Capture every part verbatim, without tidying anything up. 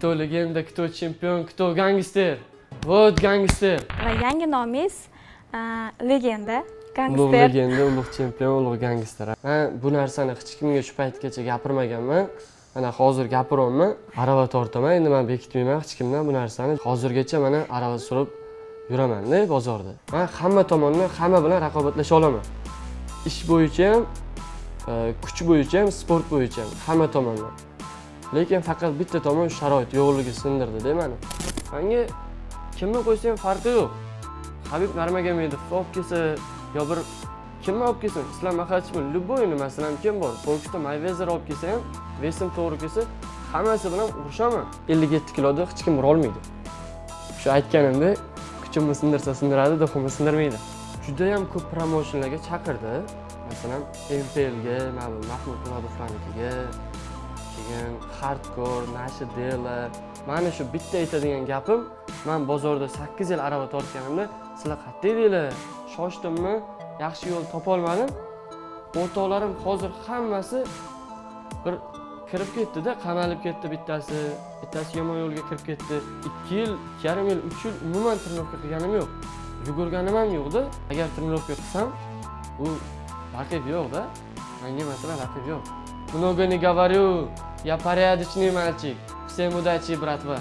Кто legenda, кто чемпион, кто gangster. Вот gangster. Va yangi nomingiz legenda, Ulug' gangster. legenda, ulug' chempion, ulug' gangster. Men bu narsani hech kimga shu paytgacha gapirmaganman. Mana hozir gapiryapman, arava tortaman. Endi men bekitmayman hech kimdan bu narsani. Hozirgacha mana arava surib yuraman-da bozorda. Men hamma tomondan hamma bilan raqobatlasha olaman. Ish bo'yicha ham, kuch bo'yicha ham, sport bo'yicha ham hamma tomondan. Lekin faqat bitta tomon sharoit yo'qligi sindirdi-da meni. Menga kimni qo'ysa ham farqi yo'q. Habib Nurmagomedov olib kelsa yo bir kimni olib kelsa, Islom Maxachevni любойni masalan kim bor? Boksda Mayweather olib kelsa ham, vesim to'g'ri kelsa, hammasi bilan urushaman. ellik yetti kiloda hech kim ura olmaydi. Shu aytganimda, kuchimni sindirsa sindiradi, do'ximni sindirmaydi. Juda ham ko'p promotionlarga chaqirdi. Masalan, M P L ga, Mahmud Murodovlarnikiga, keyin Hardcore, Nashidela. Mana shu bitta aytadigan gapim, men bozorda sakkiz yil arava tortganimda, sizlar qayerda edinglar? Shoshdimmi? Yaxshi yo'l topa olmadim. O'rtoqlarim hozir hammasi bir kirib ketdi-da, qamalib ketdi bittasi, bittasi yomon yo'lga kirib ketdi. ikki yil, ikki yarim yil, uch yil umuman trenirovka qilganim yo'q. Yugurganim ham yo'qdi. Agar trenirovka qilsam, bu raqib yo'q-da. Menga masalan raqib yo'q. Много не говорю, я порядочный мальчик. Всем удачи, братва.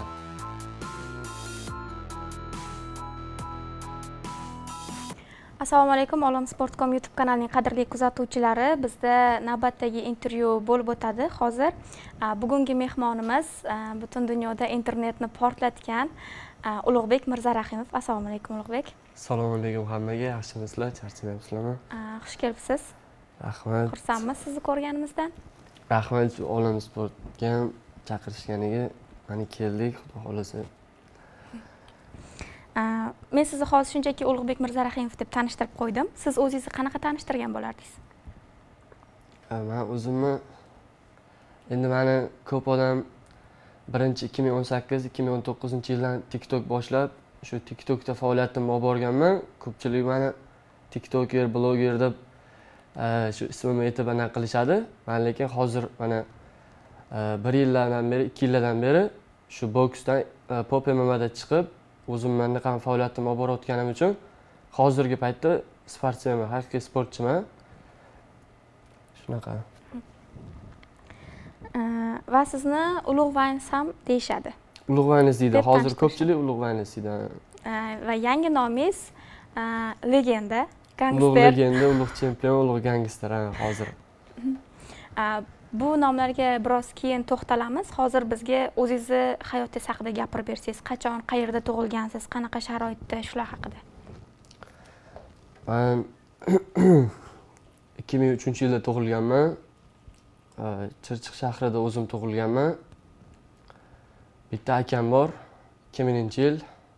Assalomu alaykum, Olam sport dot com YouTube kanalining qadrli kuzatuvchilari. Bizda navbatdagi intervyu bo'lib o'tadi. Hozir bugungi mehmonimiz butun dunyoda internetni portlatgan Ulug'bek Mirzarahimov. Assalomu alaykum Ulug'bek. Assalomu alaykum hammaga. Yaxshimisizlar? Charchamayapsizlarmi? Xush kelibsiz. Rahmat. Xursandmiz sizni ko'rganimizdan. Rahmat Olam sportga chaqirishganiga. Mana keldik, xudo xolasa. Men sizni hozir shunchaki Ulug'bek Mirzarahimov deb tanishtirib qo'ydim. Siz o'zingizni qanaqa tanishtirgan bo'lardingiz? Men o'zimni endi meni ko'p odam birinchi ikki ming o'n sakkiz ikki ming o'n to'qqizinchi yildan TikTok boshlab, shu TikTokda faoliyatimni olib borganman. Ko'pchilik meni TikToker, bloger deb shu ismimni aytib ana qilishadi. Men lekin hozir mana bir yillardan beri, ikki yillardan beri shu boksdan Pop M M A da chiqib, o'zim menda ham faoliyatimni olib borayotganim uchun hozirgi paytda sportchiman, haqiqiy sportchiman. Shunaqa. Va sizni Ulug' Vaynes ham deyshadi. Ulug' Vaynes deydi. Hozir ko'pchilik Ulug' Vaynes deydi. Va yangi nomingiz legenda, gangster. Ulug' legenda, ulug' chempion, ulug' gangster hozir. Bu nomlarga biroz keyin to'xtalamiz. Hozir bizga o'zingizni hayotingiz haqida gapirib bersangiz, qachon, qayerda tug'ilgansiz, qanaqa sharoitda, shular haqida. Men ikki ming uchinchi yilda tug'ilganman. Chirchiq shahrida o'zim tug'ilganman. Bitta akam bor, ikki minginchi yil.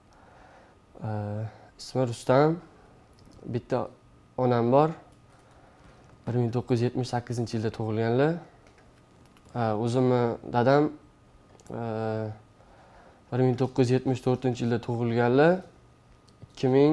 Ismi Rustam. Bitta onam bor. bir ming to'qqiz yuz yetmish sakkizinchi yilda tug'ilganlar. O'zimni dadam bir ming to'qqiz yuz yetmish to'rtinchi yilda tug'ilganlar. ikki ming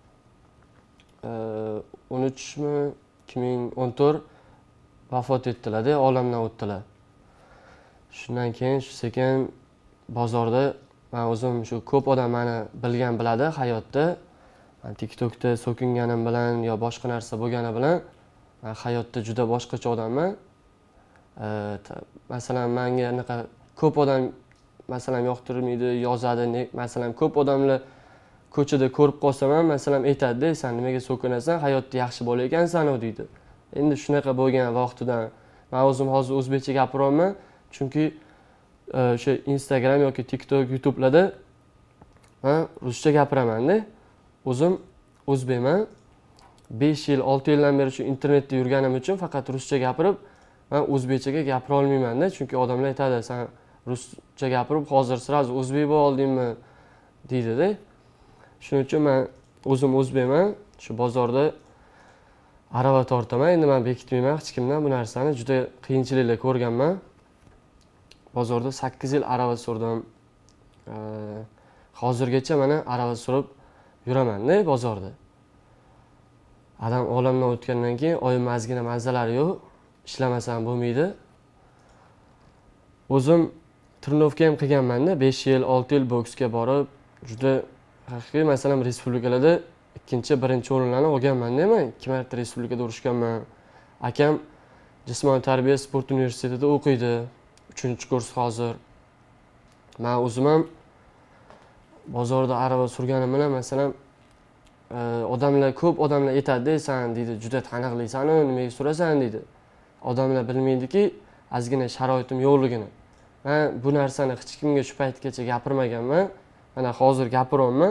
o'n uchmi, ikki ming o'n to'rt vafot etdilar-da, olamdan o'tdilar. Shundan keyin shu sekin bozorda men o'zim shu ko'p odam meni bilgan biladi hayotda. Men TikTokda so'kinganim bilan yo boshqa narsa bo'lgani bilan men hayotda juda boshqacha odamman. Masalan, menga anaqa ko'p odam masalan yoqtirmaydi, yozadi. Masalan, ko'p odamlar ko'chada ko'rib qolsam ham masalan aytadi-da, "Sen nimaga so'kinasan? Hayotda yaxshi bola ekansan-ku" deydi. Endi shunaqa bo'lgan vaqtidan men o'zim hozir o'zbekcha gapiryapman, chunki o'sha Instagram yoki TikTok, YouTube'larda men ruscha gapiraman-da. O'zim o'zbekman. besh yil, olti yildan beri shu internetda yurganim uchun faqat ruscha gapirib, men o'zbekchaga gapira olmayman-da, chunki odamlar aytadi, "Sen ruscha gapirib hozir sirasi o'zbek bo'lib oldingmi?" deydi-da. Shuning uchun men o'zim o'zbekman. Shu bozorda arava tortaman. Endi men bekitmayman hech kimdan bu narsani. Juda qiyinchiliklar ko'rganman. Bozorda sakkiz yil arava surdim. Hozirgacha mana arava surib yuraman-da bozorda. Adam olamdan o'tgandan keyin oyim ozgina mazalari yo'q, ishlamasam bo'lmaydi. O'zim Trnovka ham qilganman-da, besh yil, olti yil boksga borib, juda haqiqiy masalan respublikalarda ikkinchi, birinchi o'rinlarni olganman-da men. ikki marta respublikada urushganman. Akam jismoniy tarbiya sport universitetida o'qiydi. uchinchi kurs hozir. Men o'zim ham bozorda arava surganim bilan masalan odamlar ko'p odamlar aytadi, "Sen deydi, juda taniqlisan, nimaga surasan?" deydi. Odamlar bilmaydiki, ozgina sharoitim yo'qligini. Men bu narsani hech kimga shu paytgacha gapirmaganman. Mana hozir gapiryapman.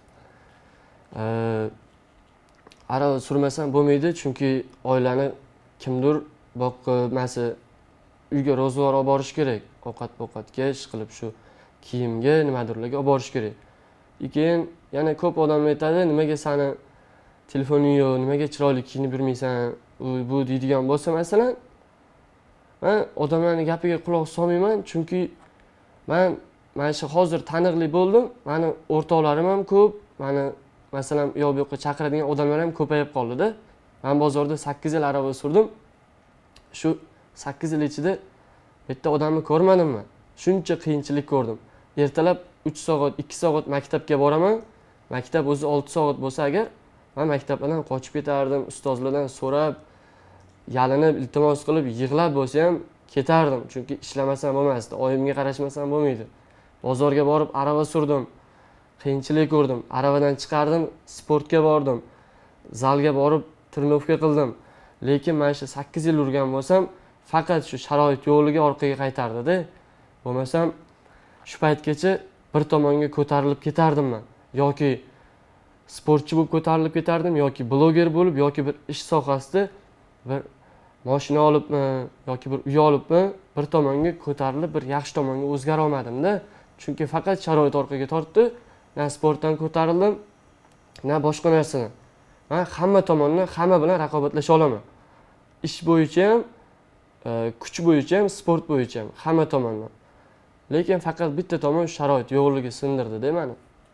Arava surmasam bo'lmaydi, chunki oilani kimdir boqib, masa uyga ro'zg'or olib borish kerak. Ovqat-ovqatga, ish qilib shu kiyimga, nimadirlarga olib borish kerak. Keyin yana ko'p odamlar aytadi, "Nimaga seni telefoning yo'q, nimaga chiroyli kiyinib yurmaysan?" Bu deydigan bo'lsa masalan, men odamlarning gapiga quloq solmayman, chunki men mana shu hozir taniqli bo'ldim. Meni o'rtoqlarim ham ko'p, meni masalan u yoq bu yoqqa chaqiradigan odamlar ham ko'payib qoldi-da. Men bozorda sakkiz yil arava surdim. Shu sakkiz yil ichida bitta odamni ko'rmadimmi? Shuncha qiyinchilik ko'rdim. Ertalab uch soat, ikki soat maktabga boraman. Maktab o'zi olti soat bo'lsa agar, men maktabdan qochib ketardim, ustozlardan so'rab, yalinib, iltimos qilib, yig'lab bo'lsa ham ketardim, chunki ishlamasam bo'lmasdi, oyimga qarashmasam bo'lmaydi. Bozorga borib arava surdim. Qiyinchilik ko'rdim. Aravadan chiqardim, sportga bordim. Zalga borib trenovka qildim. Lekin men shu sakkiz yil yurgan bo'lsam, faqat shu sharoit yo'qligi orqaga qaytardi-da. Bo'lmasam shu paytgacha bir tomonga ko'tarilib ketardim men. Yoki sportchi bo'lib ko'tarilib ketardim, yoki bloger bo'lib, yoki bir ish sohasida bir mashina olibmi, yoki bir uy olibmi, bir tomonga ko'tarilib, bir yaxshi tomonga o'zgara olmadim-da. Chunki faqat sharoit orqaga tortdi. Na sportdan ko'tarildim, na boshqa narsadan. Men hamma tomondan hamma bilan raqobatlasha olaman. Ish bo'yicha ham, kuch bo'yicha ham, sport bo'yicha ham, hamma tomondan. Lekin faqat bitta tomon sharoit yo'qligi sindirdi-da meni.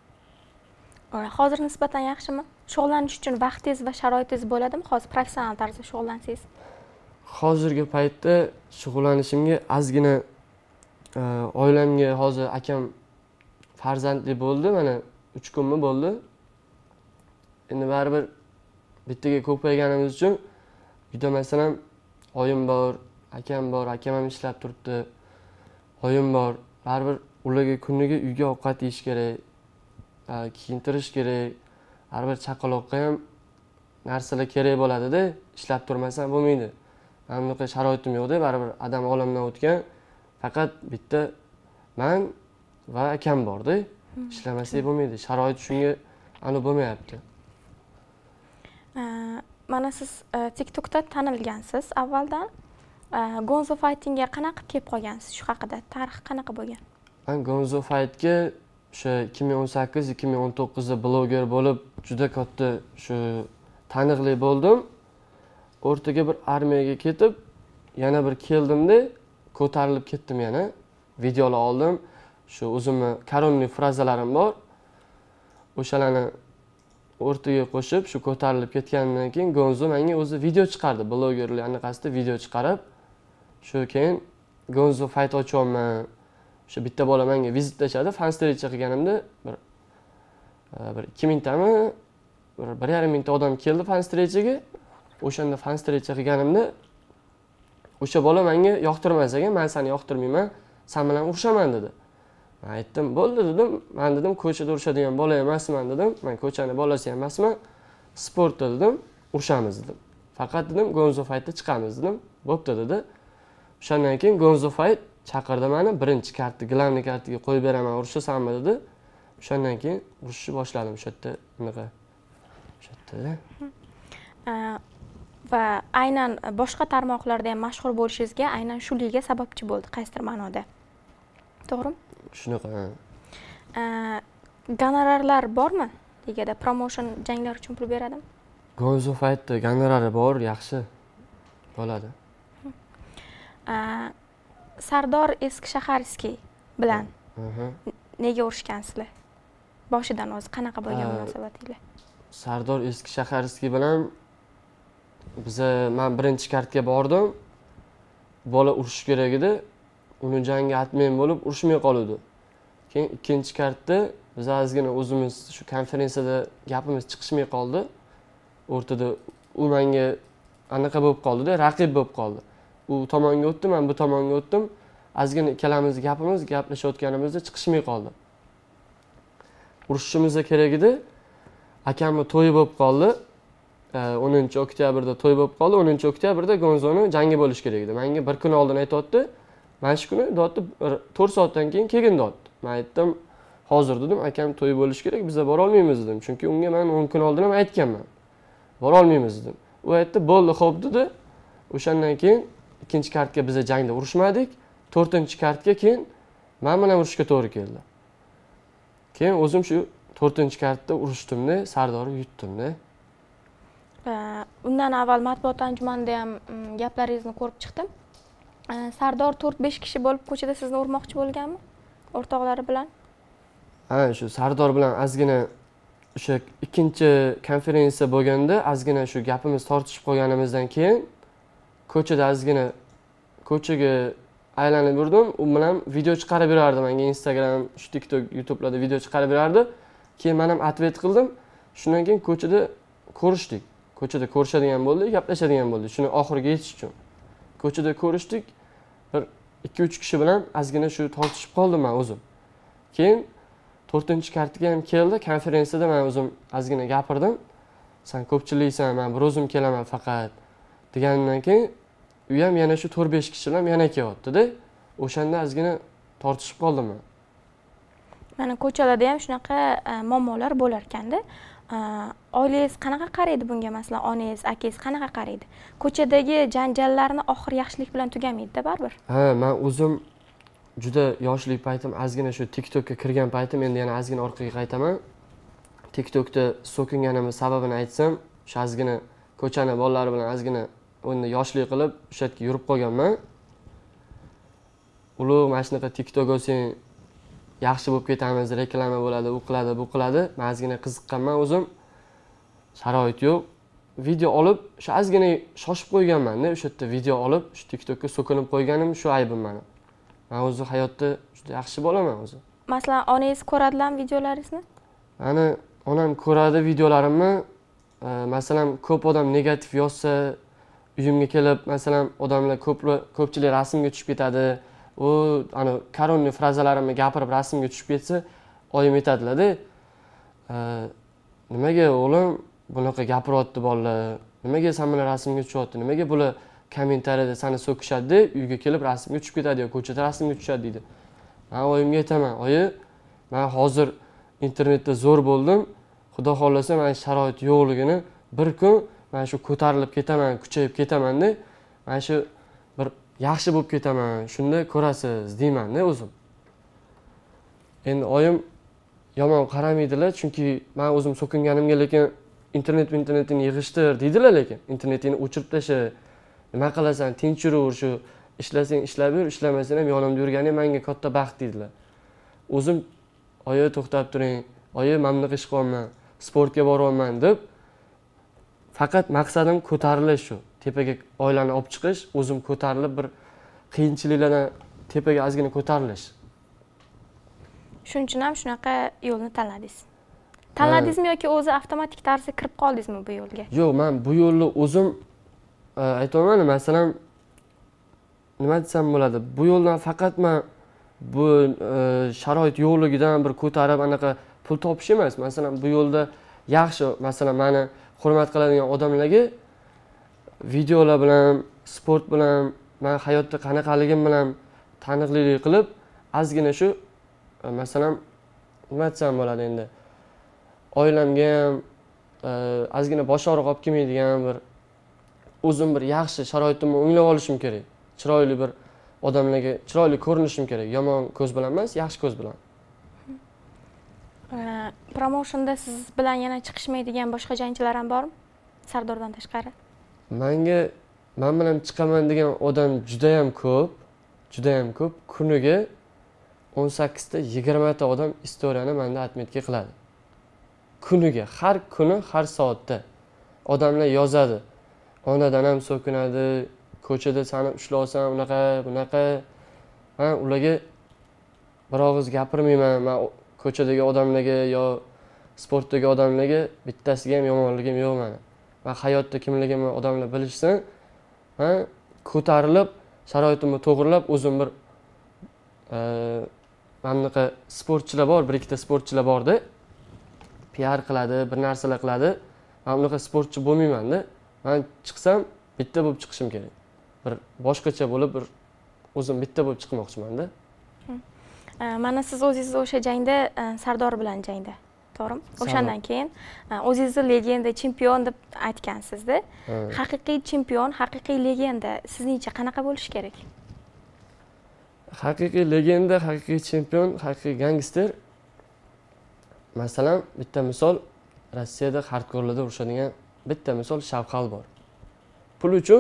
Hozir nisbatan yaxshimi? Shug'ullanish uchun vaqtingiz va sharoitingiz bo'ladimi? Hozir professional tarzda shug'ullansangiz. Hozirgi paytda shug'ullanishimga ozgina oilamga hozir akam farzandli bo'ldi, mana uch kunmi bo'ldi. Endi baribir bittaga ko'payganimiz uchun uyda masalan oyim bor, akam bor, akam ham ishlab turibdi. Oyim bor, baribir ularga kuniga uyga ovqat yeyish kerak, kiyintirish kerak. Baribir chaqaloqqa ham narsalar kerak bo'ladi-da, ishlab turmasam bo'lmaydi. Men bunaqa sharoitim yo'q-da, baribir adam olamdan o'tgan. Faqat bitta men va akam bor-da. Ishlamasak bo'lmaydi. Sharoit shunga aniq bo'lmayapti. Mana siz TikTokda tanilgansiz avvaldan. Gonzo Fightingga qanaqa kelib qolgansiz? Shu haqida tarix qanaqa bo'lgan? Men Gonzo Fightga o'sha ikki ming o'n sakkiz ikki ming o'n to'qqizda bloger bo'lib, juda katta shu taniqli bo'ldim. O'rtaga bir armiyaga ketib, yana bir keldimda, ko'tarilib ketdim yana. Videolar oldim. Shu o'zimni koronli frazalarim bor. O'shalarni o'rtaga qo'shib, shu ko'tarilib ketgandan keyin Gonzo menga o'zi video chiqardi. Blogerlar anaqasida video chiqarib, shu keyin Gonzo Fight ochyapman. O'sha bitta bola menga vizitlashadi, fanstrecha qilganimda bir bir ikki ming tami, bir bir yarim mingta odam keldi fanstrechaga. O'shanda fanstrecha qilganimda o'sha bola menga yoqtirmas ekan, men seni yoqtirmayman, sen bilan urushaman dedi. Men aytdim, bo'ldi dedim. Men dedim, ko'chada urushadigan bola emasman dedim. Men ko'chani bolasi ham emasman. Sportda dedim, urushamiz dedim. Faqat dedim, Gonzo Fightda chiqamiz dedim. Bo'pti dedi. O'shandan keyin Gonzo Fight chaqirdi meni, birinchi kartni, glavni kartiga qo'yib beraman, urushasanmi dedi. O'shandan keyin urushni boshladim o'sha yerda, bunaqa. O'sha yerda. Va aynan boshqa tarmoqlarda ham mashhur bo'lishingizga aynan shu liga sababchi bo'ldi, qaysidir ma'noda. To'g'rimi? Shunaqa. Gonorarlar bormi? Ligada promotion janglar uchun pul beradimi? Gonzo Fightda gonorari bor, yaxshi bo'ladi. Sardor Eskishaharskiy bilan nega urushgansizlar? Boshidan o'zi qanaqa bo'lgan munosabatinglar? Sardor Eskishaharskiy bilan biz men birinchi kartga bordim. Bola urush kerak edi. uni jangi atmen bo'lib urushmay qoluvdi. Keyin ikkinchi kartda biz ozgina o'zimiz shu konferensiyada gapimiz chiqishmay qoldi. O'rtada u menga anaqa bo'lib qoldi-da, raqib bo'lib qoldi. U tomonga o'tdi, men bu tomonga o'tdim. Ozgina ikkalamiz gapimiz gaplashayotganimizda chiqishmay qoldi. Urushishimiz kerak edi. Akamni to'yi bo'lib qoldi. o'ninchi oktyabrda to'y bo'lib qoldi. o'ninchi oktyabrda Gonzoni jangi bo'lish kerak edi. Menga bir kun oldin aytibdi. Mana shu kuni dotdi to'rt soatdan keyin kelgin dotdi. Men aytdim, hozir dedim, akam to'yi bo'lish kerak, biz bora olmaymiz dedim. Chunki unga men o'n kun oldin ham aytganman. Bora olmaymiz dedim. U aytdi, bo'ldi, xo'p dedi. O'shandan keyin ikkinchi kartga biz jangda urushmadik. to'rtinchi kartga keyin men bilan urushga to'g'ri keldi. Keyin o'zim shu to'rtinchi kartda urushdimda, Sardorni yutdimda. Undan avval matbuot anjumanida ham gaplaringizni ko'rib chiqdim. Sardor to'rt besh kishi bo'lib ko'chada sizni urmoqchi bo'lganmi? O'rtoqlari bilan? Ha, shu Sardor bilan ozgina o'sha ikkinchi konferensiya bo'lganda ozgina shu gapimiz tortishib qolganimizdan keyin ko'chada ozgina ko'chaga aylanib yurdim. U bilan video chiqarib berardi menga Instagram, shu TikTok, YouTube'larda video chiqarib berardi. Keyin men ham atvet qildim. Shundan keyin ko'chada ko'rishdik. Ko'chada ko'rishadigan bo'ldik, gaplashadigan bo'ldik. Shuni oxiriga yetish uchun. Ko'chada ko'rishdik. Bir ikki uch kishi bilan ozgina shu tortishib qoldim men o'zim. Keyin to'rtinchi kartiga ham keldi. Konferensiyada men o'zim ozgina gapirdim. Sen ko'pchiliksan, men bir o'zim kelaman faqat degandan keyin u ham yana shu to'rt besh kishi bilan yana kelyapti-da. O'shanda ozgina tortishib qoldim men. Mana ko'chalarda ham shunaqa muammolar bo'lar ekanda. Oilangiz qanaqa qaraydi bunga, masalan, onangiz, akangiz qanaqa qaraydi? Ko'chadagi janjallarni oxir yaxshilik bilan tugamaydi-da baribir. Ha, men o'zim juda yoshlik paytim, ozgina shu TikTokka kirgan paytim, endi yana ozgina orqaga qaytaman. TikTokda so'kinganimning sababini aytsam, shu ozgina ko'chani bolalari bilan ozgina endi yoshlik qilib, o'sha yerga yurib qolganman. Ulug' mana shunaqa TikTok olsang yaxshi bo'lib ketamiz, reklama bo'ladi, u qiladi, bu qiladi. Men ozgina qiziqqanman o'zim. Sharoit yo'q. Video olib, shu ozgina shoshib qo'yganman-da, o'sha yerda video olib, shu TikTokka so'kinib qo'yganim shu aybim meni. Men o'zi hayotda juda yaxshi bo'laman o'zi. Masalan, onangiz ko'radilarmi videolaringizni? Ana onam ko'radi videolarimni. Masalan, ko'p odam negativ yozsa, uyimga kelib, masalan, odamlar ko'pchilik rasmga tushib ketadi. U ana koronniy frazalarimni gapirib rasmga tushib ketsa, oyim aytadilar-da. Nimaga o'g'lim bunaqa gapiryapti bolalar? Nimaga sen bilan rasmga tushyapti? Nimaga bular kommentariyada seni so'kishadi, uyga kelib rasmga tushib ketadi yoki ko'chada rasmga tushadi deydi. Men oyimga aytaman, "Oyi, men hozir internetda zo'r bo'ldim. Xudo xolasa men sharoit yo'qligini bir kun men shu ko'tarilib ketaman, kuchayib ketaman-da. Men shu bir yaxshi bo'lib ketaman, shunda ko'rasiz" deyman-da o'zim. Endi oyim yomon qaramaydilar, chunki men o'zim so'kinganimga lekin internet internetini yig'ishtir deydilar, lekin internetini o'chirib tasha. Nima qilasan, tinch yur, shu ishlasang ishlab yur, ishlamasang ham yonimda yurganing menga katta baxt deydilar. O'zim oyi to'xtab turing, oyi men bunaqa ish qilyapman, sportga boryapman deb faqat maqsadim ko'tarilish shu. Tepaga oilani olib chiqish, o'zim ko'tarilib bir qiyinchiliklardan tepaga ozgina ko'tarilish. Shuning uchun ham shunaqa yo'lni tanladingiz. Tanladingizmi yoki o'zi avtomatik tarzda kirib qoldingizmi bu yo'lga? Yo'q, men bu yo'lni o'zim aytaman, masalan, nima desam bo'ladi? Bu yo'ldan faqat men bu sharoit yo'qligidan bir ko'tarib anaqa pul topish emas. Masalan, bu yo'lda yaxshi, masalan, meni hurmat qiladigan odamlarga videolar bilan, sport bilan, men hayotda qanaqaligim bilan taniqlilik qilib, ozgina shu masalan, nima desam bo'ladi endi? Oilamga ham ozgina bosh og'riq olib kelmaydigan bir o'zim bir yaxshi sharoitimni o'nglab olishim kerak. Chiroyli bir odamlarga chiroyli ko'rinishim kerak. Yomon ko'z bilan emas, yaxshi ko'z bilan. Promotionda siz bilan yana chiqishmaydigan boshqa jangchilar ham bormi? Sardordan tashqari. Menga men bilan chiqaman degan odam juda ham ko'p, juda ham ko'p. Kuniga o'n sakkiz ta yigirma ta odam istoriyani menda atmetga qiladi. Kuniga, har kuni, har soatda odamlar yozadi. Onadan ham so'kinadi, ko'chada seni ushlab olsam unaqa, bunaqa. man ularga bir og'iz gapirmayman. Men ko'chadagi odamlarga yo sportdagi odamlarga bittasiga ham yomonligim yo'q meni. Men hayotda kimligimni odamlar bilishsin. Men ko'tarilib, sharoitimni to'g'rilab o'zim bir mana bunaqa sportchilar bor, bir ikkita sportchilar borda. P R qiladi, bir narsalar qiladi. Men bunaqa sportchi bo'lmayman-da. Men chiqsam bitta bo'lib chiqishim kerak. Bir boshqacha bo'lib, bir o'zim bitta bo'lib chiqmoqchiman-da. Mana siz o'zingiz o'sha jangda Sardor bilan jangda, to'g'rimi? O'shandan keyin o'zingizni legenda, chempion deb aytgansizda. Haqiqiy chempion, haqiqiy legenda sizningcha qanaqa bo'lishi kerak? Haqiqiy legenda, haqiqiy chempion, haqiqiy gangster. Masalan, bitta misol Rossiyada hardkorlarda urushadigan bitta misol Shavxal bor. Pul uchun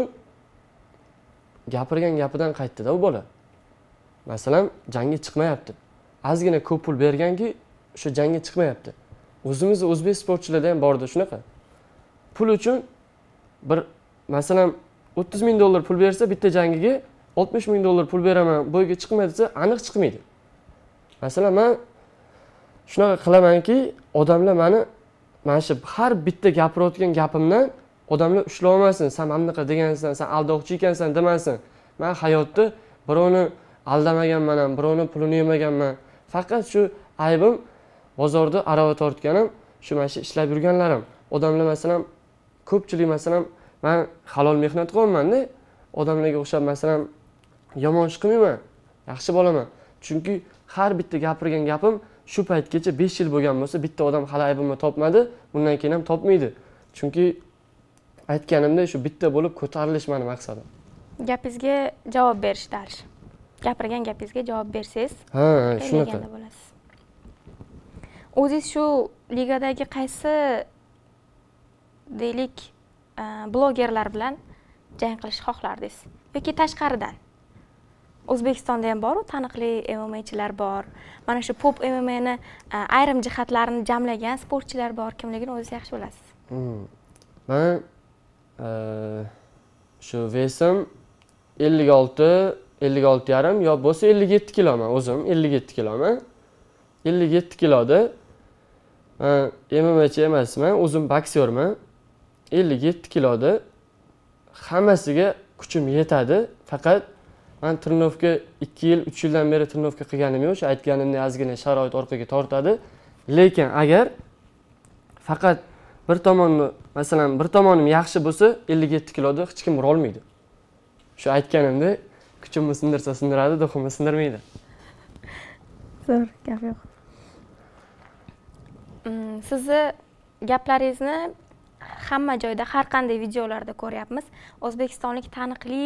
gapirgan gapidan qaytdi-da u bola. Masalan, jangga chiqmayapti. Ozgina ko'p pul berganki, o'sha jangga chiqmayapti. O'zimiz o'zbek sportchilarda ham borda shunaqa. Pul uchun bir masalan o'ttiz ming dollar pul bersa bitta jangiga oltmish ming dollar pul beraman, bo'yiga chiqmaydi desa, aniq chiqmaydi. Masalan, men shunaqa qilamanki, odamlar meni mana shu har bitta gapirayotgan gapimdan odamlar ushlab olmasin. Sen mana bunaqa degansan, sen aldoqchi ekansan demasin. Men hayotda birovni aldamaganman ham, birovni pulini yemaganman. Faqat shu aybim bozorda arava tortganim, shu mana shu ishlab yurganlarim. Odamlar masalan ko'pchilik masalan men halol mehnat qilyapman-da. Odamlarga o'xshab masalan yomon ish qilmayman. Yaxshi bo'laman. Chunki har bitta gapirgan gapim shu paytgacha besh yil bo'lgan bo'lsa, bitta odam hali aybimni topmadi, bundan keyin ham topmaydi. Chunki aytganimdek shu bitta bo'lib ko'tarilish meni maqsadim. Gapingizga javob berish darish. Gapirgan gapingizga javob bersangiz, ha, shunaqa bo'lasiz. O'zingiz shu ligadagi qaysi deylik blogerlar bilan jang qilishni xohlardingiz yoki tashqaridan? O'zbekistonda ham bor, taniqli M M A'chilar bor. Mana shu pop M M A'ni ayrim jihatlarini jamlagan sportchilar bor. Kimligini o'zingiz yaxshi bilasiz. Men shu vesim ellik olti, ellik olti yarim yo bo'lsa ellik yetti kiloman o'zim, ellik yetti kiloman. ellik yetti kiloda men M M A'chi emasman, o'zim boksyorman. ellik yetti kiloda hammasiga kuchim yetadi, faqat men trenovka ikki yil, uch yildan beri trenovka qilganim yo'q. Shu aytganimdek ozgina sharoit orqaga tortadi. Lekin agar faqat bir tomonni, masalan, bir tomonim yaxshi bo'lsa, ellik yetti kiloda hech kim ura olmaydi. Shu aytganimdek, kuchimni sindirsa sindiradi, do'ximni sindirmaydi. Zo'r, gap yo'q. Sizni gaplaringizni hamma joyda, har qanday videolarda ko'ryapmiz. O'zbekistonlik taniqli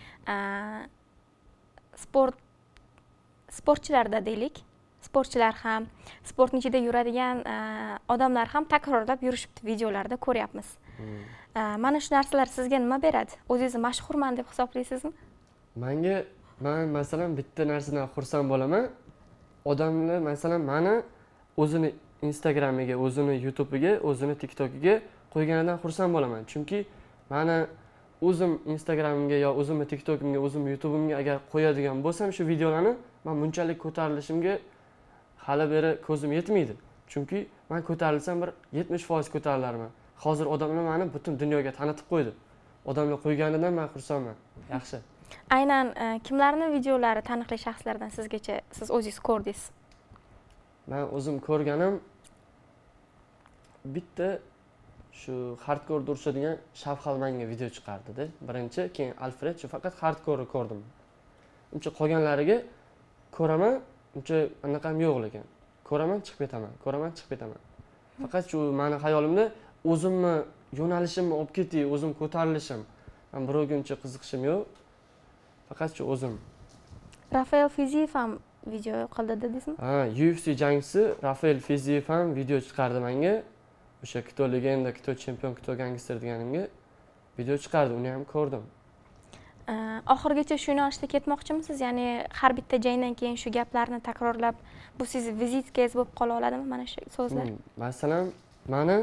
sport sportchilarda deylik, sportchilar ham, sportning ichida yuradigan odamlar ham takrorlab yurishibdi, videolarda ko'ryapmiz. Mana shu narsalar sizga nima beradi? O'zingizni mashhurman deb hisoblaysizmi? Menga men masalan bitta narsadan xursand bo'laman. Odamlar masalan meni o'zini Instagramiga, o'zini YouTube'iga, o'zini TikTok'iga qo'yganidan xursand bo'laman. Chunki meni o'zim Instagramimga yo o'zimni TikTok'imga, o'zim YouTube'imga agar qo'yadigan bo'lsam shu videolarni, men bunchalik ko'tarilishimga hali beri ko'zim yetmaydi. Chunki men ko'tarilsam bir yetmish foiz ko'tarilarman. Hozir odamlar meni butun dunyoga tanitib qo'ydi. Odamlar qo'yganidan men xursandman. Yaxshi. Aynan kimlarning videolari taniqli shaxslardan sizgacha siz o'zingiz ko'rdingiz? Men o'zim ko'rganim bitta shu hardcore urishadigan Shavxal menga video chiqardi-da. Birinchi, keyin Alfred, shu faqat hardcore ko'rdim. Uncha qolganlariga ko'raman, uncha anaqam yo'q lekin. Ko'raman, chiqib ketaman, ko'raman, chiqib ketaman. Faqat shu meni xayolimda o'zimni yo'nalishimni olib ketay, o'zim ko'tarilishim. Men birovga uncha qiziqishim yo'q. Faqat shu o'zim. Rafael Fiziyev ham video qildi dedingizmi? Ha, U F C jangchisi Rafael Fiziyev ham video chiqardi menga. O'sha Kto legenda, Kto chempion, Kto gangster deganimga video chiqardi, uni ham ko'rdim. Oxirgacha shu yo'nalishda ketmoqchimisiz? Ya'ni har bitta jangdan keyin shu gaplarni takrorlab, bu siz vizitkangiz bo'lib qola oladimi mana shu so'zlar? Masalan, meni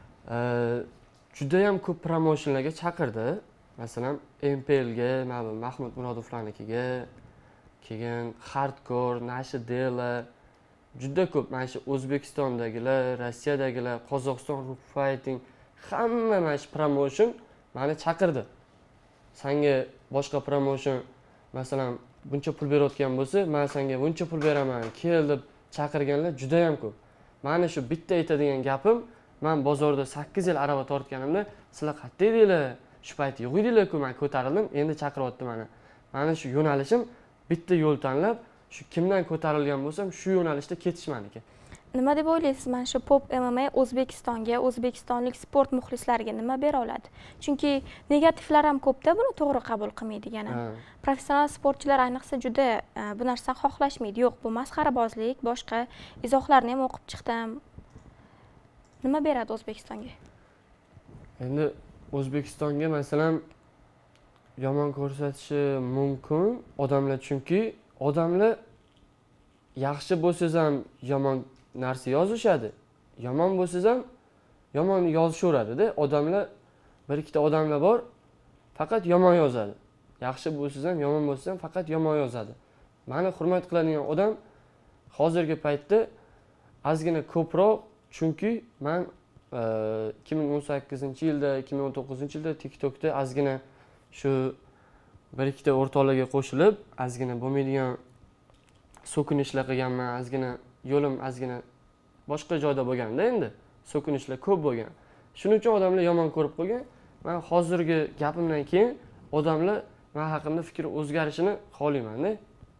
juda ham ko'p promotionlarga chaqirdi. Masalan, M P L ga, Mahmud Murodovlarnikiga, keyin hardcore, nashi dela juda ko'p. Mana shu O'zbekistondagilar, Rossiyadagilar, Qozog'iston Rook Fighting hamma mana shu promotion meni chaqirdi. Senga boshqa promotion masalan buncha pul berayotgan bo'lsa, men senga buncha pul beraman, kel deb chaqirganlar juda ham ko'p. Meni shu bitta aytadigan gapim, men bozorda sakkiz yil arava tortganimda, sizlar qayerda edinglar? Shu payt yo'q edinglar-ku, men ko'tarildim, endi chaqiryapti meni. Meni shu yo'nalishim bitta yo'l tanlab, shu kimdan ko'tarilgan bo'lsam, shu yo'nalishda ketish meniki. Nima deb o'ylaysiz, mana shu Pop M M A O'zbekistonga, o'zbekistonlik sport muxlislariga nima bera oladi? Chunki negativlar ham ko'pda, buni to'g'ri qabul qilmaydigani. Professional sportchilar ayniqsa juda bu narsani xohlashmaydi. Yo'q, bu masxarabozlik, boshqa izohlarni ham o'qib chiqdim. Nima beradi O'zbekistonga? Endi O'zbekistonga masalan yomon ko'rsatishi mumkin odamlar, chunki odamlar yaxshi bo'lsangiz ham yomon narsa yozishadi. Yomon bo'lsangiz ham yomon yozishaveradi-da. Odamlar bir ikkita odamlar bor, faqat yomon yozadi. Yaxshi bo'lsangiz ham, yomon bo'lsangiz ham faqat yomon yozadi. Meni hurmat qiladigan odam hozirgi paytda ozgina ko'proq, chunki men ikki ming o'n sakkizinchi yilda, ikki ming o'n to'qqizinchi yilda TikTokda ozgina shu bir ikkita o'rtoqlarga qo'shilib, ozgina bo'lmaydigan so'kinishlar qilganman, ozgina yo'lim ozgina boshqa joyda bo'lganda, endi so'kinishlar ko'p bo'lgan. Shuning uchun odamlar yomon ko'rib qo'ygan. Men hozirgi gapimdan keyin odamlar men haqimda fikri o'zgarishini xohlayman-da.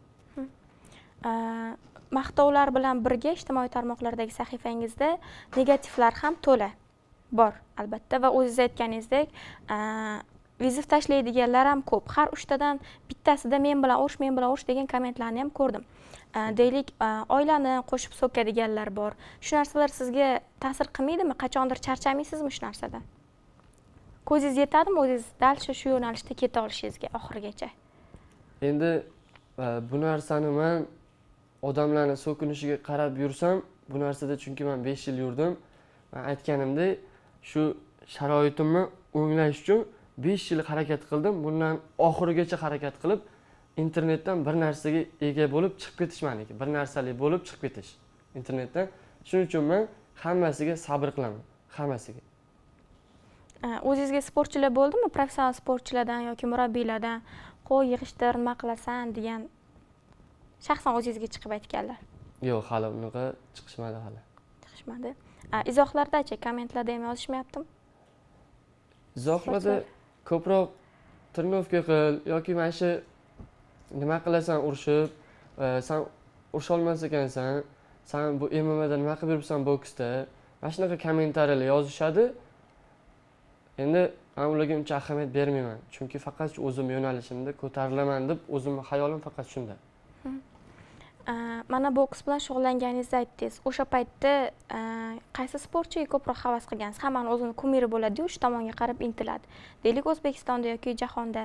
Maqtovlar bilan birga ijtimoiy tarmoqlardagi sahifangizda negativlar ham to'la bor, albatta, va o'zingiz aytganingizdek, vizif tashlaydiganlar ham ko'p. Har uchtadan bittasida men bilan urush, men bilan urush degan kommentlarni ham ko'rdim. Deylik, oilani qo'shib so'kadiganlar bor. Shu narsalar sizga ta'sir qilmaydimi? Qachondir charchamaysizmi shu narsadan? Ko'zingiz yetadimi o'zingiz dal shu yo'nalishda keta olishingizga oxirigacha? Endi bu narsani men odamlarni so'kinishiga qarab yursam, bu narsada chunki men besh yil yurdim. Men aytganimdek, shu sharoitimni o'nglash uchun besh yil harakat qildim. Bundan oxirigacha harakat qilib, internetdan bir narsaga ega bo'lib chiqib ketish meniki. Bir narsalik bo'lib chiqib ketish internetdan. Shuning uchun men hammasiga sabr qilaman, hammasiga. O'zingizga sportchilar bo'ldimi? Professional sportchilardan yoki murabbiylardan qo'y yig'ishtir, nima qilasan degan shaxsan o'zingizga chiqib aytganlar? Yo'q, hali unaqa chiqishmadi hali. Chiqishmadi. Izohlarda-chi, kommentlarda ham yozishmayaptimi? Izohlarda ko'proq trenovka qil yoki mana shu nima qilasan urushib, sen urusha olmas ekansan, sen bu M M A da nima qilib yuribsan boksda? Mana shunaqa kommentariyalar yozishadi. Endi men ularga uncha ahamiyat bermayman, chunki faqat o'zim yo'nalishimda ko'tarilaman deb o'zimning hayolim faqat shunda. Mana boks bilan shug'ullanganingizni aytdingiz. O'sha paytda qaysi sportchiga ko'proq havas qilgansiz? Hammani o'zini kumiri bo'ladi-yu, shu tomonga qarab intiladi. Deylik, O'zbekistonda yoki jahonda.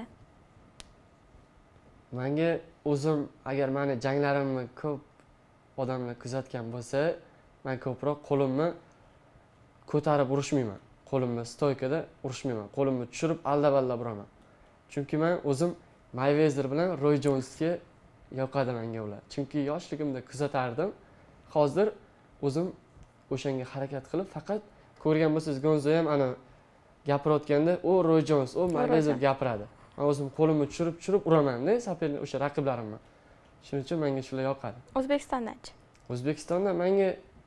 Menga o'zim agar meni janglarimni ko'p odamlar kuzatgan bo'lsa, men ko'proq qo'limni ko'tarib urushmayman. Qo'limni stoykada urushmayman. Qo'limni tushirib aldab-aldab uraman. Chunki men o'zim Mayvezer bilan Roy Jonsga yoqadi menga ular. Chunki yoshligimda kuzatardim. Hozir o'zim o'shanga harakat qilib, faqat ko'rgan bo'lsangiz Gonzo ham ana gapirayotganda, "O Roy Jons, o Mayvezer" gapiradi. Men o'zim qo'limni tushirib, tushirib uraman-da, saperni o'sha raqiblarimni. Shuning uchun menga shular yoqadi. O'zbekistondan-chi? O'zbekistonda menga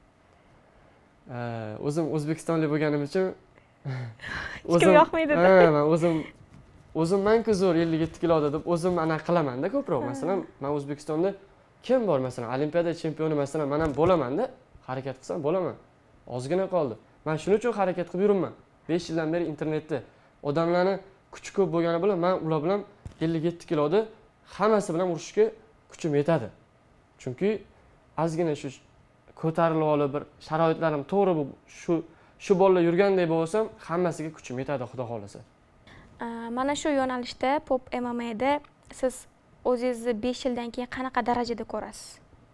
o'zim O'zbekistonlik bo'lganim uchun o'zim yoqmaydi-da. Ha, men o'zim o'zim men-ku zo'r ellik yetti kiloda deb o'zim ana qilaman-da ko'proq. Masalan, men O'zbekistonda kim bor masalan, Olimpiada chempioni masalan, men ham bo'laman-da. Harakat qilsam bo'laman. Ozgina qoldi. Men shuning uchun harakat qilib yuribman. besh yildan beri internetda odamlarni kuchi ko'p bo'lgani bilan men ular bilan ellik yetti kiloda hammasi bilan urushga kuchim yetadi. Chunki ozgina shu ko'tarilib olib bir sharoitlarim to'g'ri bu shu shu bolalar yurgandek bo'lsam, hammasiga kuchim yetadi, xudo xolasa. Mana shu yo'nalishda Pop M M A da siz o'zingizni besh yildan keyin qanaqa darajada ko'rasiz?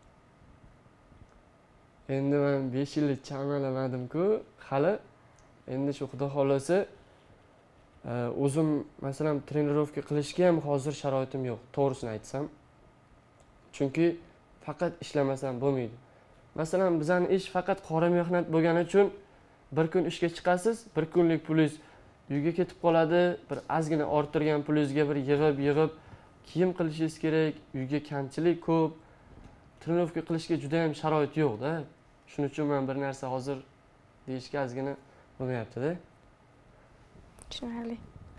Endi men besh yillik chamalamadim-ku, hali. Endi shu xudo xolasa o'zim masalan trenirovka qilishga ham hozir sharoitim yo'q, to'g'risini aytsam. chunki faqat ishlamasam bo'lmaydi. Masalan, bizning ish faqat qora mehnat bo'lgani uchun bir kun ishga chiqasiz, bir kunlik pulingiz uyga ketib qoladi, bir ozgina orttirgan pulingizga bir yig'ib yig'ib kiyim qilishingiz kerak, uyga kamchilik ko'p, trenovka qilishga juda ham sharoit yo'q-da. Shuning uchun men bir narsa hozir deyishga ozgina bo'lmayapti-da. Tushunarli.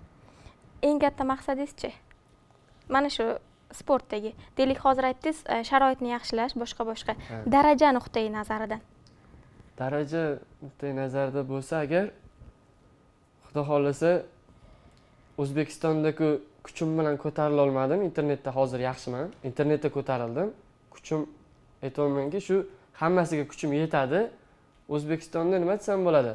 Eng katta maqsadingiz-chi? Mana shu sportdagi. Deylik, hozir aytdingiz, sharoitni yaxshilash, boshqa-boshqa. Daraja nuqtai nazaridan. Daraja nuqtai nazarida bo'lsa agar, Xudo xolasa, O'zbekistonda-ku kuchim bilan ko'tarila olmadim. Internetda hozir yaxshiman. Internetda ko'tarildim. Kuchim aytolmaymanki, shu hammasiga kuchim yetadi. O'zbekistonda nima desam bo'ladi?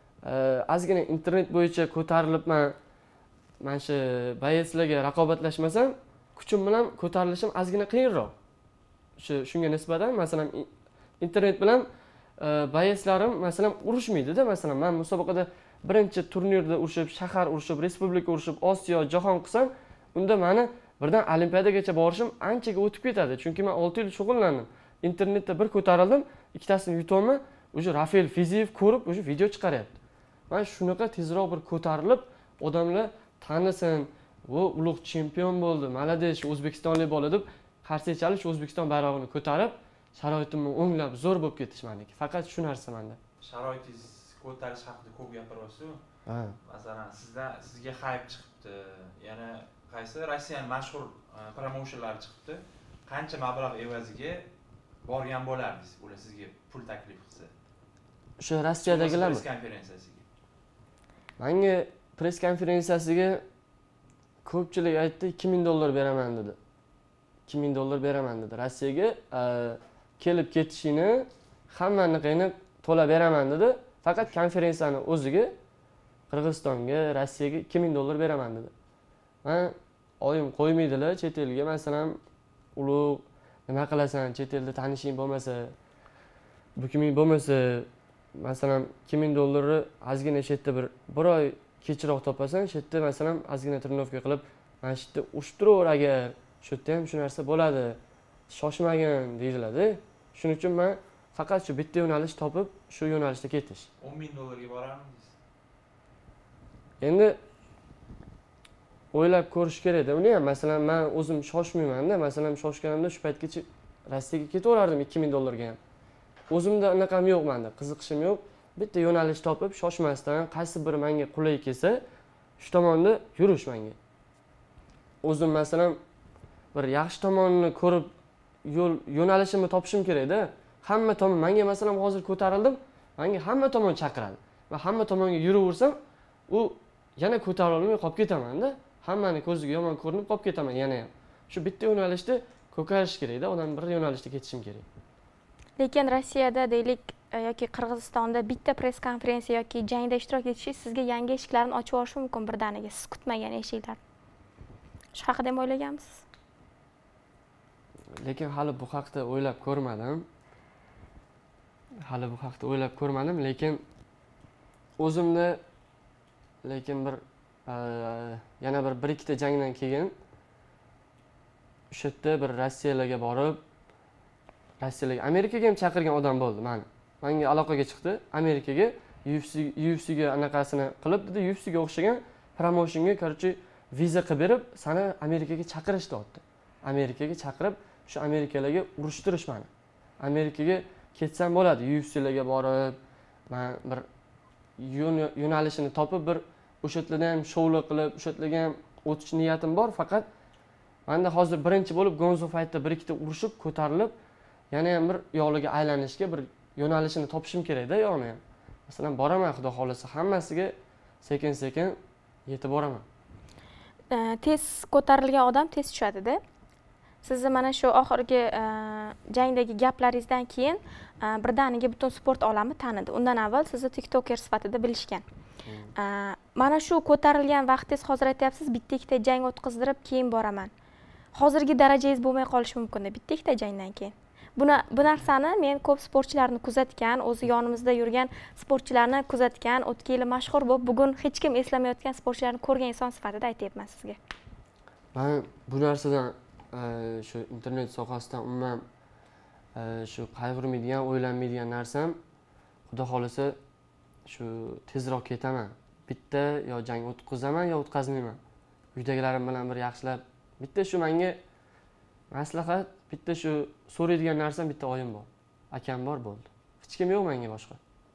Ozgina internet bo'yicha ko'tarilibman. Mana shu bayeslarga raqobatlashmasam, kuchim bilan ko'tarilishim ozgina qiyinroq. Shu shunga nisbatan, masalan, internet bilan bayeslarim masalan urushmaydi-da. Masalan, men musobaqada birinchi turnirda urushib, shahar urushib, respublika urushib, Osiyo, jahon qilsam, unda meni birdan olimpiadagacha borishim anchaga o'tib ketadi. Chunki men olti yil shug'ullandim. Internetda bir ko'tarildim, ikkitasini yutolmay, o'sha Rafael Fiziyev ko'rib, o'sha video chiqaryapti. Men shunaqa tezroq bir ko'tarilib, odamlar tanisin, u ulug' chempion bo'ldi, malades, o'zbekistonlik bola deb qarshi chalish, O'zbekiston bayrog'ini ko'tarib, sharoitimni o'nglab zo'r bo'lib ketish meniki. Faqat shu narsa menda. Sharoitingiz ko'tarish haqida ko'p gapiryapsiz-ku. Ha. Masalan, sizda sizga hype chiqibdi. Yana qaysi Rossiyaning mashhur promotionlari chiqibdi. Qancha mablag' evaziga borgan bo'lardingiz? Ular sizga pul taklif qilsa. O'sha Rossiyadagilarmi? Press konferensiyasiga. Menga press konferensiyasiga ko'pchilik aytdi, ikki ming dollar beraman dedi. ikki ming dollar beraman dedi. Rossiyaga kelib ketishini hammani qiynab to'la beraman dedi. Faqat konferensiyani o'ziga Qirg'izistonga, Rossiyaga ikki ming dollar beraman dedi. Men oyim qo'ymaydilar chet elga, masalan, ulug' nima qilasan, chet elda tanishing bo'lmasa, bukiming bo'lmasa, masalan, ikki ming dollarni ozgina chetda bir bir oy kechroq topasan, chetda masalan ozgina trenovka qilib, mana shu yerda ushtirar agar, shu yerda ham shu narsa bo'ladi. Shoshmagin deydilar-da. Shuning uchun men faqat shu bitta yo'nalish topib, shu yo'nalishda ketish. o'n ming dollarga boramisiz? Endi o'ylab ko'rish kerak-da. Uni ham masalan men o'zim shoshmayman-da. Masalan, shoshganimda shu paytgacha Rossiyaga ketaverardim ikki ming dollarga ham. O'zimda unaqam yo'q menda, qiziqishim yo'q. Bitta yo'nalish topib, shoshmasdan qaysi biri menga qulay kelsa, shu tomonda yurish menga. O'zim masalan bir yaxshi tomonini ko'rib, yo'l yo'nalishimni topishim kerak-da. Hamma tomon menga masalan hozir ko'tarildim, menga hamma tomon chaqiradi va hamma tomonga yuraversam, u yana ko'tara olmay qolib ketaman-da. Hammani ko'ziga yomon ko'rinib qolib ketaman yana ham. Shu bitta yo'nalishda ko'karish kerak-da, odam bir yo'nalishda ketishim kerak. Lekin Rossiyada deylik yoki Qirg'izistonda bitta press konferensiya yoki jangda ishtirok etish sizga yangi eshiklarni ochib yuborishi mumkin birdaniga, siz kutmagan eshiklar. Shu haqida ham o'ylaganmisiz? Lekin hali bu haqda o'ylab ko'rmadim. Hali bu haqda o'ylab ko'rmadim, lekin o'zimda lekin bir yana bir bir ikkita jangdan keyin o'sha yerda bir Rossiyalarga borib, Rossiyalarga, Amerikaga ham chaqirgan odam bo'ldi meni. Menga aloqaga chiqdi, Amerikaga U F C U F C ga anaqasini qilib dedi, U F C ga o'xshagan promotionga, korchi, viza qilib berib, seni Amerikaga chaqirishdi otdi. Amerikaga chaqirib, shu Amerikalarga urushtirish meni. Amerikaga ketsam bo'ladi, U F C larga borib, men bir yo'nalishini topib, bir o'sha yerda ham shoular qilib, o'sha yerga ham o'tish niyatim bor, faqat menda hozir birinchi bo'lib Gonzo fightda bir ikkita urushib, ko'tarilib, yana ham bir yo'liga aylanishga bir yo'nalishini topishim kerak-da, yo'qmi ham. Masalan, boraman, Xudo xolasa, hammasiga sekin-sekin yetib boraman. Tez ko'tarilgan odam tez tushadi-da. Sizni mana shu oxirgi jangdagi gaplaringizdan keyin birdaniga butun sport olami tanidi. Undan avval sizni TikToker sifatida bilishgan. Mana shu ko'tarilgan vaqtingiz, hozir aytyapsiz, bitta ikkita jang o'tkazdirib keyin boraman. Hozirgi darajangiz bo'lmay qolishi mumkin-da bitta ikkita jangdan keyin. Buni bu narsani men ko'p sportchilarni kuzatgan, o'zi yonimizda yurgan sportchilarni kuzatgan, o'tgan yili mashhur bo'lib, bugun hech kim eslamayotgan sportchilarni ko'rgan inson sifatida aytayapman sizga. Men bu narsadan shu internet sohasidan umuman shu qayg'urmaydigan, o'ylanmaydigan narsam, xudo xolisa shu tezroq ketaman. Bitta yo jang o'tkazaman yo o'tkazmayman. Uydagilarim bilan bir yaxshilab, bitta shu menga maslahat, bitta shu so'raydigan narsam bitta oyim bor. Akam bor bo'ldi. Hech kim yo'q menga boshqa.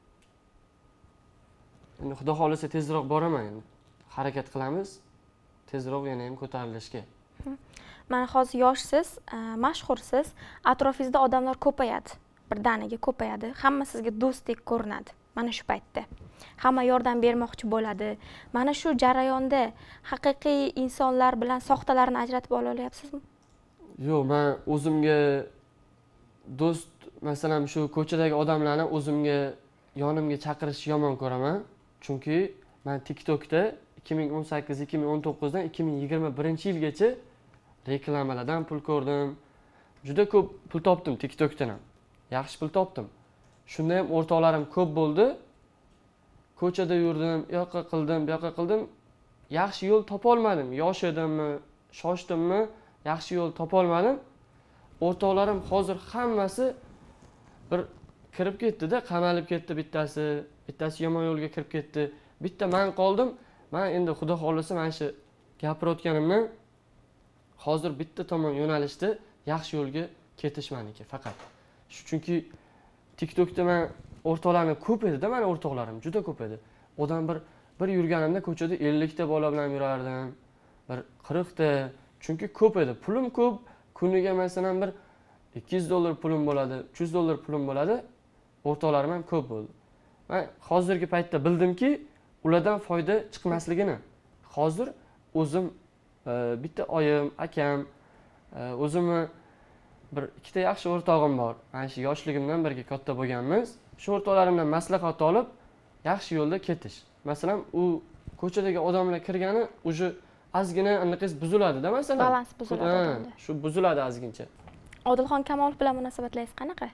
Endi xudo xolisa tezroq boraman endi. Harakat qilamiz. Tezroq yana ham ko'tarilishga. Mana hozir yoshsiz, mashhursiz, atrofingizda odamlar ko'payadi. Birdaniga ko'payadi. Hamma sizga do'stdek ko'rinadi. Mana shu paytda. Hamma yordam bermoqchi bo'ladi. Mana shu jarayonda haqiqiy insonlar bilan soxtalarni ajratib ola olyapsizmi? Yo'q, men o'zimga do'st, masalan, shu ko'chadagi odamlarni o'zimga yonimga chaqirishni yomon ko'raman. Chunki men TikTokda ikki ming o'n sakkiz ikki ming o'n to'qqiz dan ikki ming yigirma birinchi yilgacha reklamalardan pul ko'rdim. Juda ko'p pul topdim TikTokdan ham. Yaxshi pul topdim. Shunda ham o'rtoqlarim ko'p bo'ldi. Ko'chada yurdim, u yoqqa qildim, bu yoqqa qildim. Yaxshi yo'l topa olmadim. Yosh edimmi, shoshdimmi, yaxshi yo'l topa olmadim. O'rtoqlarim hozir hammasi bir kirib ketdi-da, qamalib ketdi bittasi, bittasi yomon yo'lga kirib ketdi. Bitta men qoldim. Men endi xudo xolisa mana shu gapirayotganimni hozir bitta tomon yo'nalishda yaxshi yo'lga ketish meniki faqat. Shu chunki TikTokda men o'rtoqlarim ko'p edi-da, meni o'rtoqlarim juda ko'p edi. Odam bir bir yurganimda ko'chada ellik ta bola bilan yurardim. Bir qirq ta, chunki ko'p edi. Pulim ko'p. Kuniga masalan bir ikki yuz dollar pulim bo'ladi, uch yuz dollar pulim bo'ladi. O'rtoqlarim ham ko'p bo'ldi. Men hozirgi paytda bildimki, ulardan foyda chiqmasligini. Hozir o'zim bitta oyim, akam, o'zimni bir ikkita yaxshi o'rtog'im bor. Mana shu yoshligimdan birga katta bo'lganmiz. Shu o'rtoqlarimdan maslahat olib, yaxshi yo'lda ketish. Masalan, u ko'chadagi odamlar kirgani, o'sha ozgina anaqasi buziladi-da, masalan. Balans buziladi. Shu buziladi ozgincha. Odilxon Kamolov bilan munosabatlaringiz qanaqa?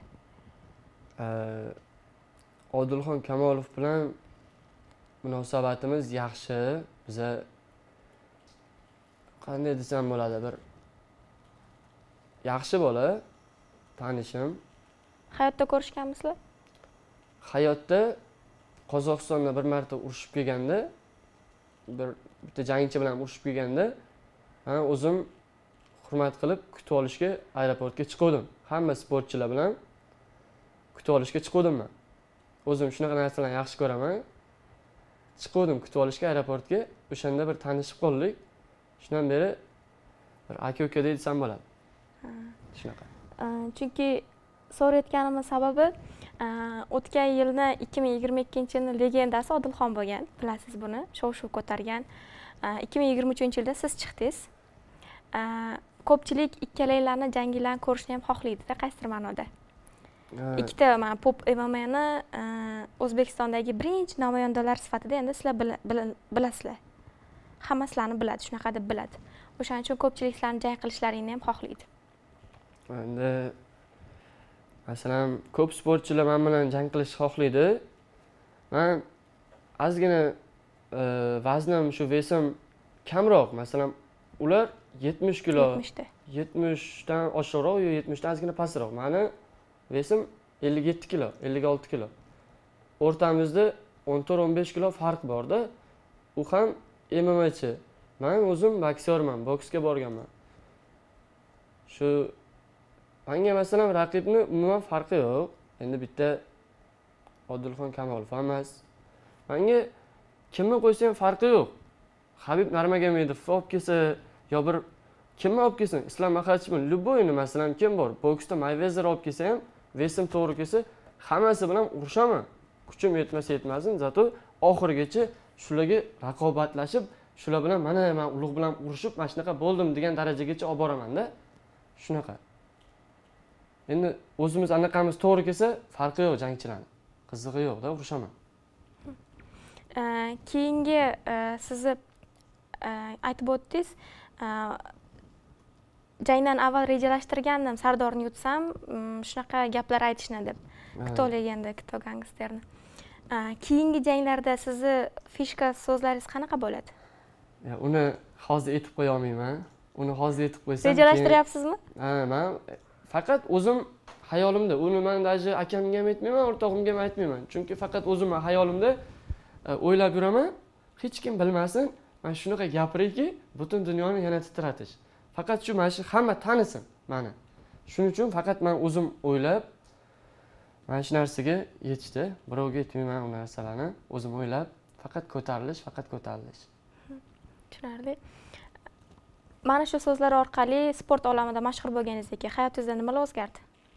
Odilxon Kamolov bilan munosabatimiz yaxshi. Biza qanday desam bo'ladi, bir yaxshi bola, tanishim. Hayotda ko'rishganmisizlar? Hayotda Qozog'istonda bir marta urushib kelganda, bir bitta jangchi bilan urushib kelganda, men o'zim hurmat qilib kutib olishga aeroportga chiqdim. Hamma sportchilar bilan kutib olishga chiqdim men. O'zim shunaqa narsalarni yaxshi ko'raman. Chiqdim kutib olishga aeroportga. O'shanda bir tanishib qoldik. Shundan beri bir aka-uka desam bo'ladi. Shunaqa. Chunki so'rayotganimiz sababi o'tgan yilni ikki ming yigirma ikkinchi yilning legendasi Odilxon bo'lgan. Bilasiz buni, shov-shuv ko'targan. ikki ming yigirma uchinchi yilda siz chiqdingiz. Ko'pchilik ikkalanglarni janginglarni ko'rishni ham xohlaydi-da, qaysidir ma'noda. Ikkita mana Pop M M A'ni O'zbekistondagi birinchi namoyandalar sifatida endi sizlar bilasizlar. Hamma sizlarni biladi, shunaqa deb biladi. O'shaning uchun ko'pchilik sizlarni jang qilishlaringni ham xohlaydi. Endi masalan, ko'p sportchilar men bilan jang qilishni xohlaydi. Men ozgina vaznim, shu vesim kamroq. Masalan, ular yetmish kilo, yetmish dan oshiqroq yo yetmish dan ozgina pastroq. Meni vesim ellik yetti kilo, ellik olti kilo. O'rtamizda o'n to'rt o'n besh kilo farq bor-da. U ham M M A'chi. Men o'zim boksyorman, boksga borganman. Shu menga masalan raqibni umuman farqi yo'q. Endi bitta Odilxon Kamolov emas. Menga kimni qo'ysa ham farqi yo'q. Habib Nurmagomedov olib kelsa yo bir kimni olib kelsin, Islom Maxachevni, Luboyni masalan kim bor? Boksda Mayweather olib kelsa ham, vesim to'g'ri kelsa, hammasi bilan urushaman. Kuchim yetmasa yetmasin, zato oxirigacha shularga raqobatlashib, shular bilan mana men ulug' bilan urushib, mana shunaqa bo'ldim degan darajagacha olib boraman-da. Shunaqa. Endi o'zimiz anaqamiz to'g'ri kelsa, farqi yo'q jangchilarning. Qizig'i yo'q-da, urushaman. Keyingi sizni aytib o'tdingiz, jangdan avval rejalashtirgandim, Sardorni yutsam, shunaqa gaplar aytishni deb. Kto legenda, kto gangsterni. Keyingi janglarda sizni fishka so'zlaringiz qanaqa bo'ladi? Ya, uni hozir aytib qo'ya olmayman. uni hozir yetib qo'ysam rejalashtiryapsizmi? Ha, men faqat o'zim hayolimda, uni men даже akamga ham aytmayman, o'rtog'imga ham aytmayman. Chunki faqat o'zim hayolimda o'ylab yuraman, hech kim bilmasin. Men shunaqa gapirayki, butun dunyoni yana titratish. Faqat shu mana shu hamma tanisin meni. Shuning uchun faqat men o'zim o'ylab mana shu narsaga yetishdi. Birovga aytmayman u narsalarni, o'zim o'ylab, faqat ko'tarilish, faqat ko'tarilish. Tushunarli. Mana shu so'zlar orqali sport olamida mashhur bo'lganingizdek, hayotingizda nimalar o'zgardi?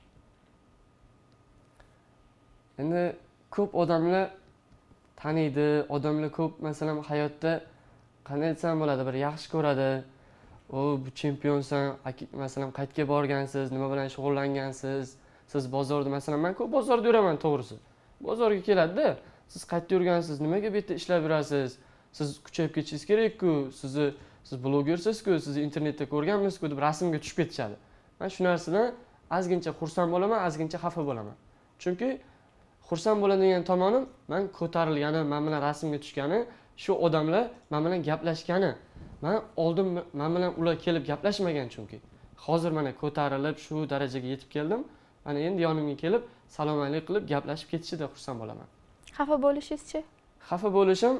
Endi ko'p odamlar taniydi, odamlar ko'p masalan hayotda qanday desam bo'ladi, bir yaxshi ko'radi. O bu chempionsan, masalan qayerga borgansiz, nima bilan shug'ullangansiz? Siz bozorda masalan men ko'p bozorda yuraman to'g'risi. Bozorga keladi-da, siz qayerda yurgansiz, nimaga bu yerda ishlab yurasiz? Siz kuchayib ketishingiz kerak-ku, sizni siz blogersiz-ku, sizni internetda ko'rganmiz-ku deb rasmga tushib ketishadi. Men shu narsadan ozgincha xursand bo'laman, ozgincha xafa bo'laman. Chunki xursand bo'ladigan tomonim men ko'tarilgani, men bilan rasmga tushgani, shu odamlar men bilan gaplashgani. Men oldin men bilan ular kelib gaplashmagan chunki. Hozir mana ko'tarilib shu darajaga yetib keldim. Mana endi yonimga kelib salom alaykum qilib gaplashib ketishida xursand bo'laman. Xafa bo'lishingiz-chi? Xafa bo'lishim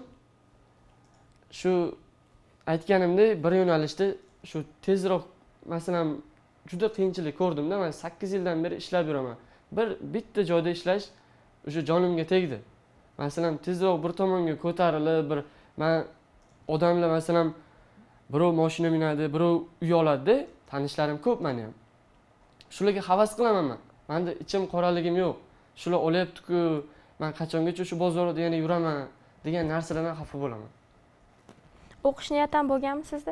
shu aytganimdek bir yo'nalishda shu tezroq masalan juda qiyinchilik ko'rdim-da. Men sakkiz yildan beri ishlab yuraman. Bir bitta joyda ishlash o'sha jonimga tegdi. Masalan tezroq bir tomonga ko'tarilib, bir men odamlar masalan birov mashina minadi, birov uy oladi, tanishlarim ko'p meni ham. Shularga havas qilaman men. Menda ichim qoraligim yo'q. Shular olyapti-ku, men qachongacha shu bozorda yana yuraman degan narsalardan xafa bo'laman. O'qish niyatim bo'lganmi sizda?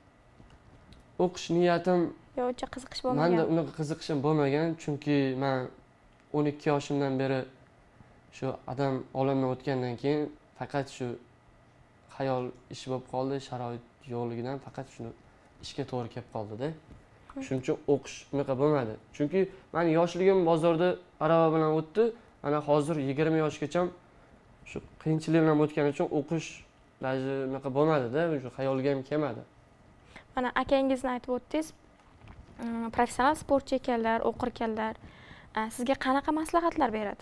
O'qish niyatim yo'q, uncha qiziqish bo'lmagan. Menda unaqa qiziqishim bo'lmagan, chunki men o'n ikki yoshimdan beri shu adam olamdan o'tgandan keyin faqat shu xayol ish bo'lib qoldi, sharoit yo'qligidan faqat shuni ishga to'g'ri kelib qoldi-da. Shuning uchun o'qish unaqa bo'lmadi. Chunki men yoshligim bozorda arava bilan o'tdi. Mana hozir yigirma yoshgacha shu qiyinchilik bilan o'tgani uchun o'qish даже unaqa bo'lmadi-da, shu xayolga ham kelmadi. Mana akangizni aytib o'tdingiz, professional sportchi ekanlar, o'qir ekanlar. Sizga qanaqa maslahatlar beradi?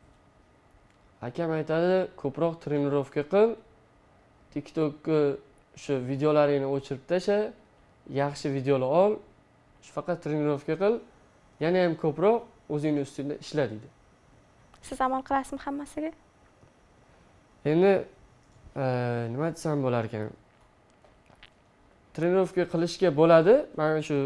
Akam aytadi, ko'proq trenirovka qil, TikTokga shu videolaringni o'chirib tasha, yaxshi videolar ol, shu faqat trenirovka qil, yana ham ko'proq o'zingning ustida ishla deydi. Siz amal qilasizmi hammasiga? Endi nima desam bo'lar ekan? Trenirovka qilishga bo'ladi. Men shu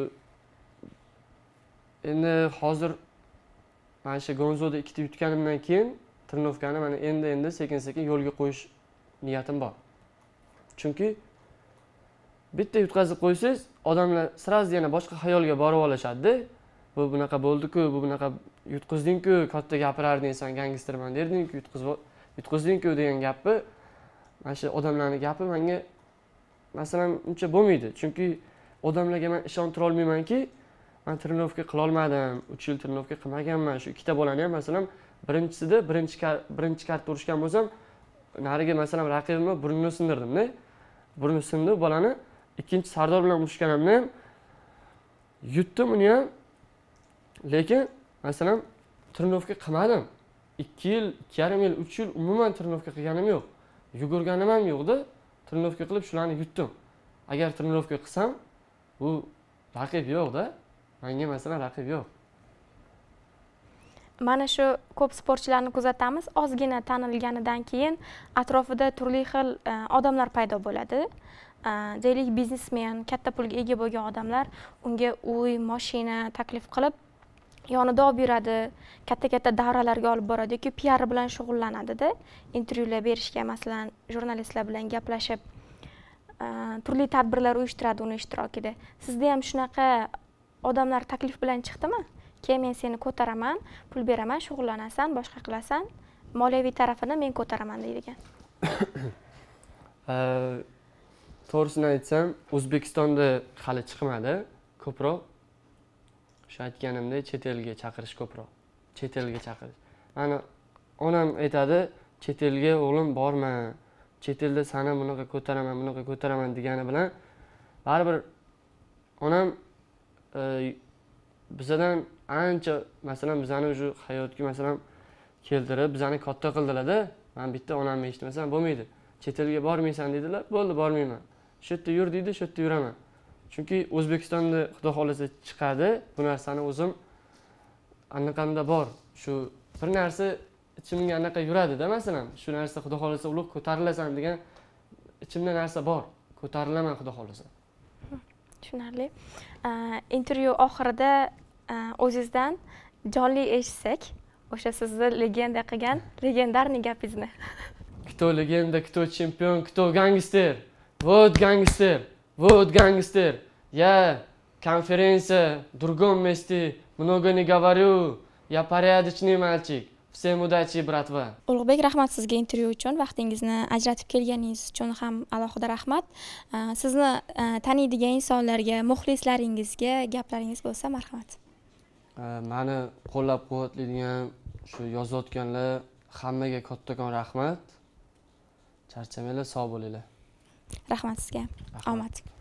endi hozir mana shu Gonzoda ikkita yutganimdan keyin trenirovkani mana endi-endi sekin-sekin yo'lga qo'yish niyatim bor. Chunki bitta yutqazib qo'ysangiz, odamlar sirasi yana boshqa xayolga borib olishadi-da. Bu bunaqa bo'ldi-ku, bu bunaqa yutqizding-ku, katta gapirarding, sen gangsterman derding-ku, yutqizib yutqizding-ku degan gapni, mana shu odamlarning gapi menga masalan uncha bo'lmaydi. Chunki odamlarga men ishontira olmaymanki, men trenirovka qila olmadim, uch yil trenirovka qilmaganman. Shu ikkita bolani ham masalan birinchisida birinchi birinchi karta urishgan bo'lsam, nariga masalan raqibimni burnini sindirdim-da. Burni sindi bolani. Ikkinchi Sardor bilan urishganimda ham yutdim uni ham. Lekin masalan trenirovka qilmadim. ikki yil, ikki yarim yil, uch yil umuman trenirovka qilganim yo'q. Yugurganim ham yo'qdi. Trenirovka qilib shularni yutdim. Agar trenirovka qilsam, bu raqib yo'q-da. Menga masalan raqib yo'q. Mana shu ko'p sportchilarni kuzatamiz. Ozgina tanilganidan keyin atrofida turli xil odamlar paydo bo'ladi. Deylik biznesmen, katta pulga ega bo'lgan odamlar unga uy, mashina taklif qilib yonida olib yuradi, katta-katta davralarga olib boradi yoki P R bilan shug'ullanadi-da. Intervyular berishga, masalan, jurnalistlar bilan gaplashib, turli tadbirlar uyushtiradi uning ishtirokida. Sizda ham shunaqa odamlar taklif bilan chiqdimi? Keyin men seni ko'taraman, pul beraman, shug'ullanasan, boshqa qilasan, moliyaviy tarafini men ko'taraman deydigan. To'g'risini aytsam, O'zbekistonda hali chiqmadi, ko'proq shu aytganimdek chet elga chaqirish ko'proq. Chet elga chaqirish. Mana onam aytadi, chet elga o'g'lim borma. Chet elda seni bunaqa ko'taraman, bunaqa ko'taraman degani bilan baribir onam e, bizadan ancha masalan bizani shu hayotga masalan keltirib bizani katta qildilar-da. Men bitta onamni eshitmasam bo'lmaydi. Chet elga bormaysan dedilar. Bo'ldi, bormayman. Shu yerda yur deydi, shu yerda yuraman. Chunki O'zbekistonda xudo xolasa chiqadi. Bu narsani o'zim anaqamda bor. Shu bir narsa ichimga anaqa yuradi-da masalan. Shu narsa xudo xolasa ulug' ko'tarilasan degan ichimda narsa bor. Ko'tarilaman xudo xolasa. Tushunarli. Intervyu oxirida o'zingizdan jonli eshitsak, o'sha sizni legenda qilgan legendarniy gapingizni. Кто легенда, кто чемпион, кто гангстер. Вот гангстер, вот гангстер. Я конференция в другом месте, много не говорю. Я порядочный мальчик. Всем удачи, братва. Ulug'bek, rahmat sizga intervyu uchun, vaqtingizni ajratib kelganingiz uchun ham alohida rahmat. Sizni taniydigan insonlarga, muxlislaringizga gaplaringiz bo'lsa, marhamat. Meni qo'llab-quvvatlaydigan shu yozayotganlar hammaga kattakon rahmat. Charchamanglar, sog' bo'linglar. Rahmat sizga. Omad.